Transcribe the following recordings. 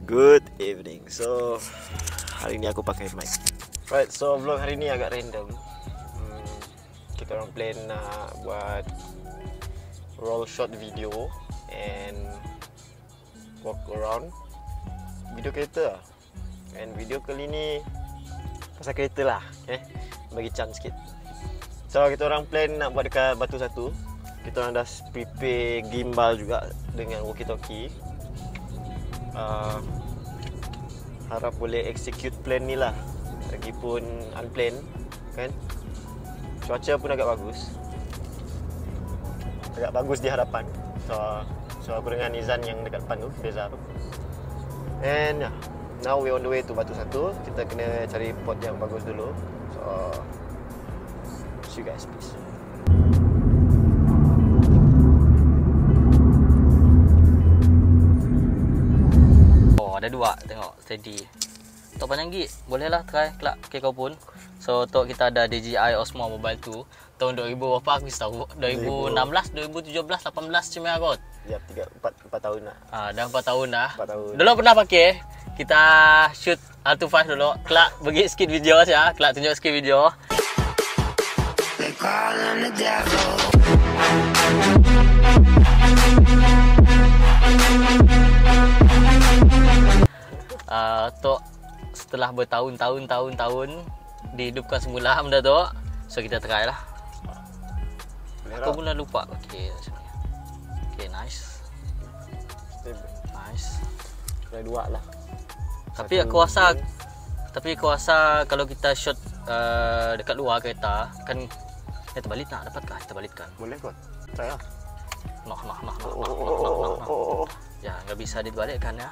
Good evening. So hari ini aku pakai mic. Right, so vlog hari ini agak random. Kita orang plan nak buat roll shot video and walk around video kereta lah. And video kali ni pasal kereta lah, okay? Bagi chance sikit. So kita orang plan nak buat dekat Batu Satu. Kita orang dah prepare gimbal juga dengan walkie-talkie. Harap boleh execute plan ni lah, lagipun unplanned kan. Cuaca pun agak bagus di hadapan. So aku dengan Nizan yang dekat depan tu, Reza tu. And yeah, now we on the way to Batu Satu. Kita kena cari pot yang bagus dulu. So see you guys, please. Ada dua, tengok steady. Tok panjang gig, boleh lah try kelak ke kau pun. So tok kita ada DJI Osmo Mobile 2 tahun 2000 berapa aku tahu, 2016, 2017, 18 macam mana kot. Ya, 4 tahun dah. Dah 4 tahun dah. 4 tahun. Dulu pernah pakai. Kita shoot R25 dulu. Kelak bagi sikit video saja, kelak tunjuk sikit video. Tok setelah bertahun-tahun dihidupkan semula benda tu. So kita try lah. Aku pun dah lupa. Okay, nice. Try dua lah. Tapi aku rasa kalau kita shot dekat luar kereta kan terbalik nak dapat kah? Kita balikkan. Boleh kot. Try lah. Noh. Ya, enggak bisa dibalikkan ya.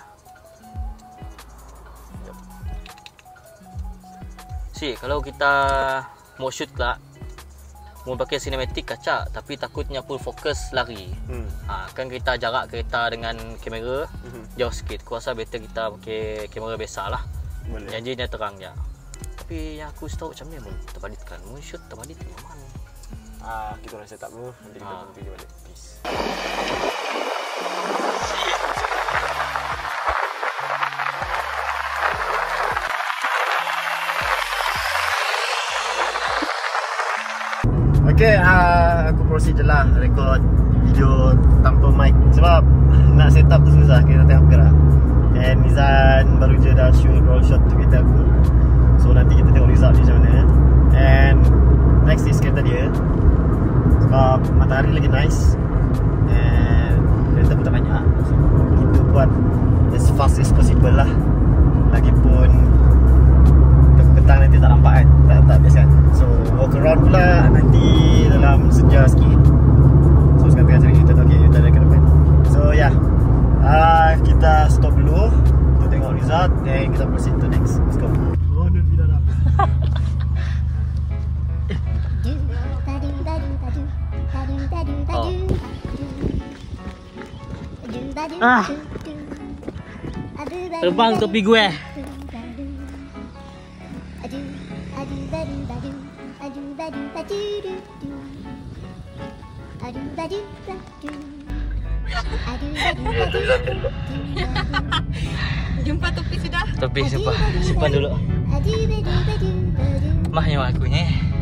Si, kalau kita mau shoot kelak, mau pakai cinematic kacak, tapi takutnya full fokus lari. Kan kita jarak kereta dengan kamera jauh sikit. Aku rasa better kita pakai kamera biasa lah. Boleh. Janjinya terang je. Tapi yang aku tahu macam ni pun terbalitkan. Mau shoot terbalit nyaman. Kita orang set up dulu. Nanti kita berhenti balik. Peace. Okay, aku proceed je lah record video tanpa mic sebab nak set up tu susah, kita tengok gerak. And Nizan baru je dah shoot roll shot tu kereta aku. So nanti kita tengok result dia macam mana. And next is kereta dia, sebab matahari lagi nice and kereta pun tak banyak. So kita buat as fast as possible lah. Lagipun petang nanti tak nampak kan, tak biasa kan. So walk around pula nanti dalam senja sikit. So sekarang tengah cari U-turn. Okay, U-turn dekat depan. So yeah, kita stop dulu untuk tengok result and kita proceed to next. Let's go. Oh, dan bila dah. Terbang topi gue. Jumpa topi sudah? Topi simpan dulu. Mahnya akunya.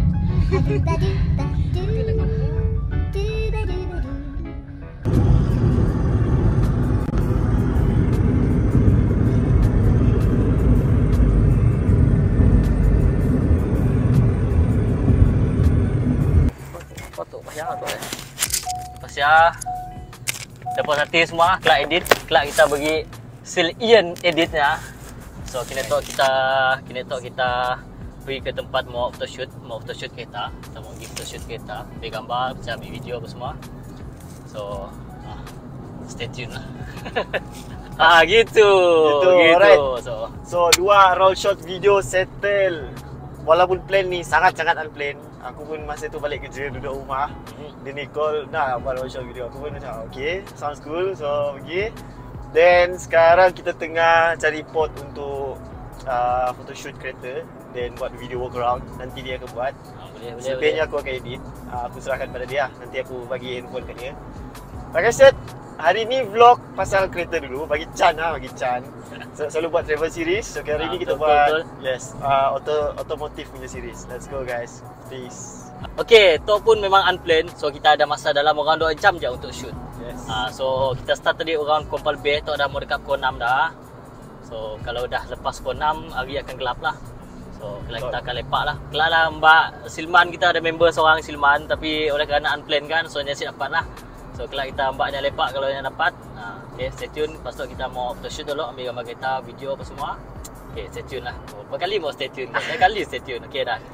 Foto payah tu. Lepas ya dapat hati semua, kelak edit, kelak kita bagi sil Ian editnya. So kini tok kita pergi ke tempat mau photoshoot kereta. Kita mau pergi photoshoot kereta, ambil gambar, ambil video apa semua. So stay tune lah. Gitu. Alright. So dua roll shot video settle. Walaupun plan ni sangat-sangat unplanned. Aku pun masa tu balik kerja, duduk rumah. Dia ni call, nak buat roll shot video. Aku pun macam okay, sounds cool. So pergi. Then sekarang kita tengah cari pot untuk photoshoot kereta. Then buat video walk around. Nanti dia akan buat. Selebihnya aku akan edit. Aku serahkan pada dia. Nanti aku bagi handphone kat dia. Like I said, hari ni vlog pasal kereta dulu. Bagi Chan lah, bagi Chan. Selalu buat travel series. So hari ni kita buat yes, otomotif punya series. Let's go guys. Peace. Okay, tu pun memang unplanned. So kita ada masa dalam orang 2 jam je untuk shoot. Yes. So kita start tadi around pukul 4 lebih. Tu dah mau dekat pukul 6 dah. So kalau dah lepas pukul 6, hari akan gelap lah. So kita akan lepak lah. Kelak lah Mbak Silman, kita ada member seorang Silman. Tapi oleh kerana unplanned kan, so Nyasid dapat lah. So kelak kita mbaknya lepak kalau yang dapat. Okay, stay tune. Lepas tu kita mau photoshoot dulu, ambil gambar kereta, video apa semua. Okay, stay tune lah. Berapa kali mau stay tune? Berapa kali stay tune? Okay dah.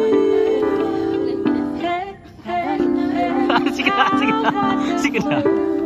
Sikit dah.